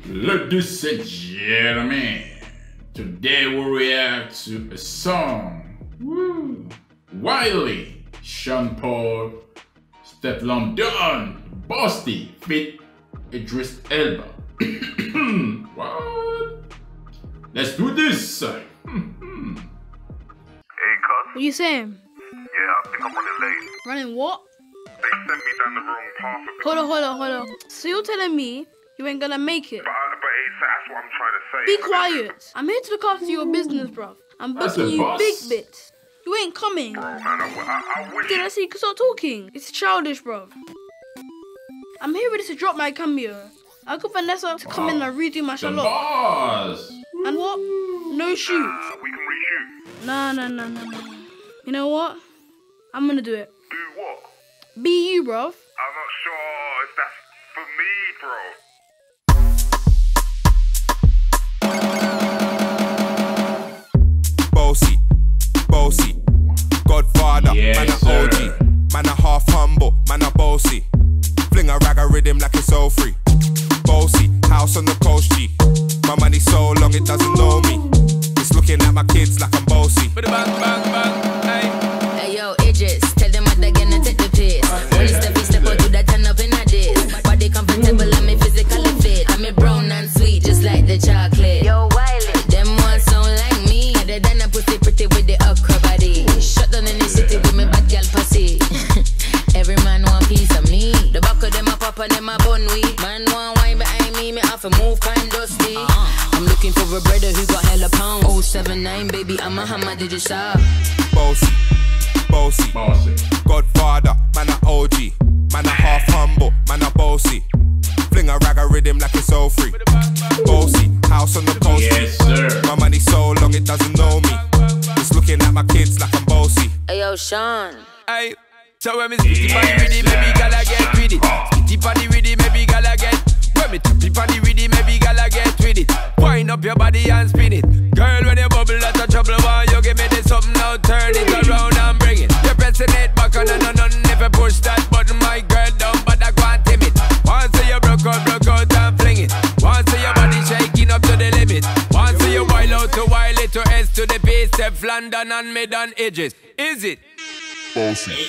Ladies and gentlemen, today we react to a song. Woo. Wiley, Sean Paul, Stefflon Don, Bossy, feat. Idris Elba. What? Let's do this. Hey, cuz. What you saying? Yeah, I think I'm running late. Running what? They sent me down the wrong path a bit. Hold on. So you're telling me you ain't gonna make it? But it's, that's what I'm trying to say. Be quiet. I'm here to look after your business, bruv. I'm booking you boss. big bits. You ain't coming. Bro, man, I wish. Did I see you can start talking? It's childish, bruv. I'm here ready to drop my cameo. I got Vanessa to come in and redo my The Charlotte. boss. And what? No shoot. We can reshoot. Nah. You know what? I'm gonna do it. Do what? Be you, bruv. I'm not sure if that's for me, bro. Bossy, Godfather, Yes, man a sir. OG, man a half humble, man a bossy. Fling a rag a rhythm like it's all free. Bossy, house on the coast G. My money so long it doesn't know me. It's looking at my kids like I'm bossy. Hey yo, Idris, tell them what they're gonna take the piss. When it's step out, do that turn up in a diss. Body comfortable, I'm physically fit. I'm a brown and sweet, just like the chocolate. Yo, Wiley, them ones sound like me. Other than a pussy pretty with the okra body. Shut down in the city with me bad girl pussy. Every man want piece of me. The back of them a pop and them a bun weed. Man want wine behind me have to move kind dusty. I'm looking for a brother who got hella pounds. 079, baby, I'm a hammer, did you stop? Bossy, Godfather, man a OG, man a half humble, man a bossy. Fling a rag a rhythm like it's all free. Bossy, house on the coast. Yes, sir. My money so long it doesn't know me. It's looking at my kids like I'm bossy. Hey yo, Sean. Aye, so when me spitty body with it, maybe gala get with it. Spitty body with it, maybe gala get. When me tappy body with it, maybe gala get with it. Wind up your body and spin it. Girl, when you bubble, that's a trouble. Why you give me this something now? Turn it around and bring it. You're pressing it back on and on. Never push that button, my girl, down, but I can't tame it. Once you broke out and fling it. Once your body shaking up to the limit. Once you wild out to wild it to S to the base, Stefflon Don and mid on edges. Is it? Bossy.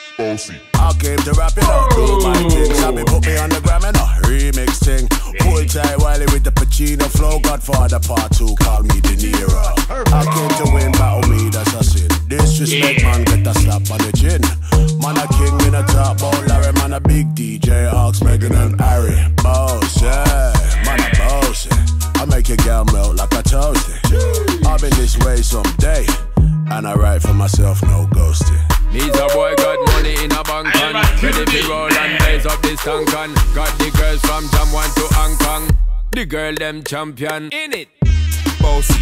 I came to rap it up, do my thing. Sabi put me on the gram and a remix thing. Pull tight Wiley with the Pacino flow. Godfather part 2, call me De Niro. I came to win, battle me, that's a sin. Disrespect, man, get a slap on the chin. Man a king in a top, bout Larry, man a big DJ, Ox, Megan and Harry. Boss, yeah, man a boss, I make your girl melt like a toasty. I've been this way someday, and I write for myself, no ghosting. Me's a boy got money in a bank on. Ready to roll and blaze up this tank on. Got the girls from Jamwan to Hong Kong. The girl them champion in it. Bossy,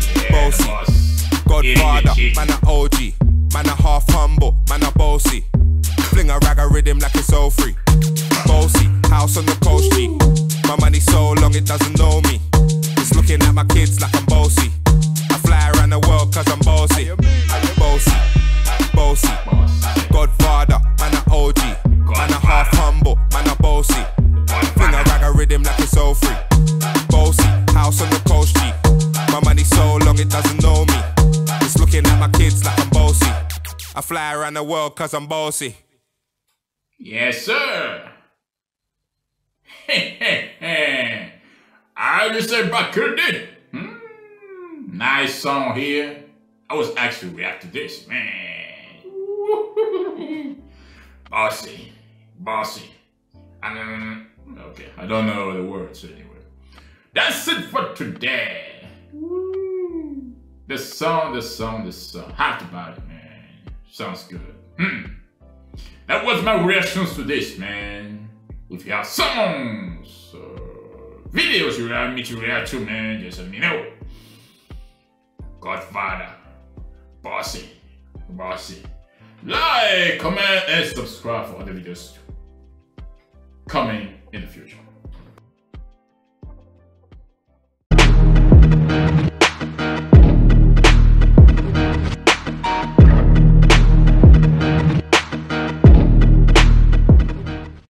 Godfather, man a OG, man a half humble, man a bossy. Fling a rag a rhythm like it's all free. Bossy, house on the coast G. My money so long it doesn't know me. It's looking at my kids like I'm bossy. I fly around the world cause I'm bossy. Bossy, Godfather, man a OG, man a half humble, man a bossy. Fling a rag a rhythm like it's all free. Bossy, house on the coast G. My money so long it doesn't know me. It's looking at my kids like I'm bossy. I fly around the world cause I'm bossy. Yes, sir. I just said back it. Nice song here. I was actually reacting to this, man. Bossy. And okay, I don't know the words anyway. That's it for today. The song. Have to buy it, man. Sounds good. That was my reactions to this, man. If you have songs, videos you want me to react to, man, just let me know. Godfather, Bossy. Like, comment, and subscribe for other videos coming